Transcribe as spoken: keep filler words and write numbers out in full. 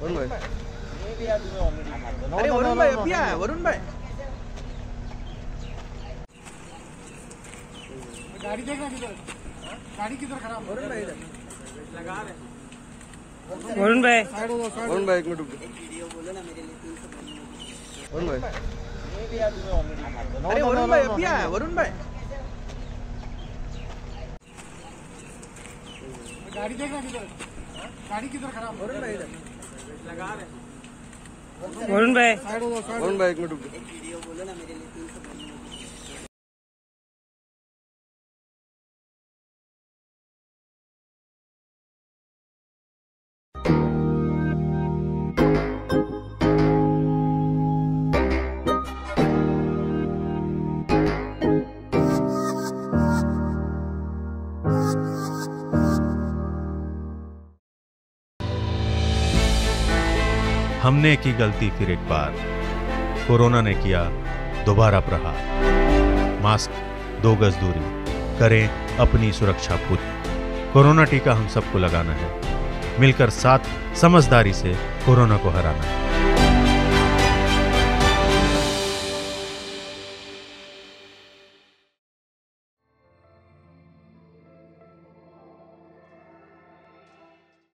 वरुण भाई, अरे वरुण भाई अभी आया। वरुण भाई गाड़ी देखना किधर, गाड़ी किधर खराब। वरुण भाई इधर लगा रहे। वरुण भाई वरुण भाई एक मिनट रुक। वरुण भाई, अरे वरुण भाई अभी आया। वरुण भाई गाड़ी देखना किधर, गाड़ी किधर खराब। वरुण भाई इधर लगा रहे। वरुण भाई वरुण भाई एक मिनट रुक। हमने की गलती फिर एक बार, कोरोना ने किया दोबारा प्रहार। मास्क, दो गज दूरी, करें अपनी सुरक्षा पूरी। कोरोना टीका हम सबको लगाना है, मिलकर साथ समझदारी से कोरोना को हराना है।